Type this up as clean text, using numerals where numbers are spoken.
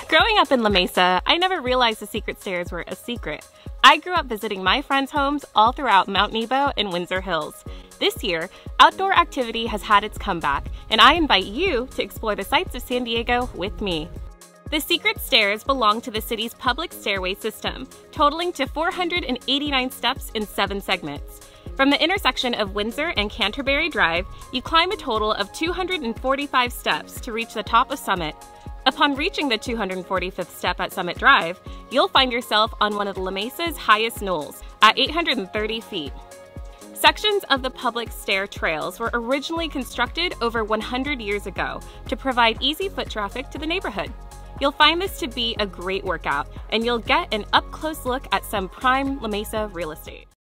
Growing up in La Mesa, I never realized the secret stairs were a secret. I grew up visiting my friends' homes all throughout Mount Nebo and Windsor Hills. This year, outdoor activity has had its comeback, and I invite you to explore the sights of San Diego with me. The secret stairs belong to the city's public stairway system, totaling to 489 steps in 7 segments. From the intersection of Windsor and Canterbury Drive, you climb a total of 245 steps to reach the top of Summit. Upon reaching the 245th step at Summit Drive, you'll find yourself on one of La Mesa's highest knolls, at 830 feet. Sections of the public stair trails were originally constructed over 100 years ago to provide easy foot traffic to the neighborhood. You'll find this to be a great workout, and you'll get an up-close look at some prime La Mesa real estate.